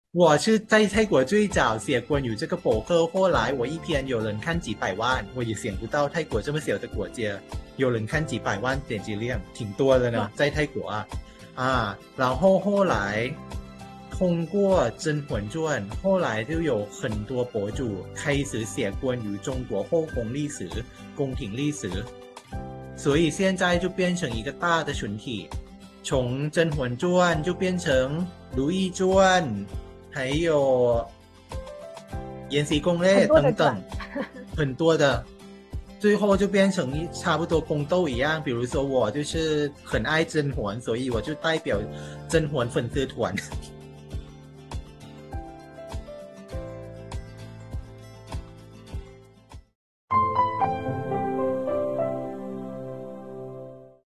我是在泰国最早写关于这个博客，后来我一篇有人看几百万，我也想不到泰国这么小的国家有人看几百万点击量，挺多的呢， 哇， 在泰国然后后来通过《甄嬛传》，后来就有很多博主开始写关于中国后宫历史、宫廷历史，所以现在就变成一个大的群体，从《甄嬛传》就变成《如懿传》，还有《延禧攻略》 很多的等等， 转。 很多的，最后就变成差不多宫斗一样。比如说我就是很爱甄嬛，所以我就代表甄嬛粉丝团。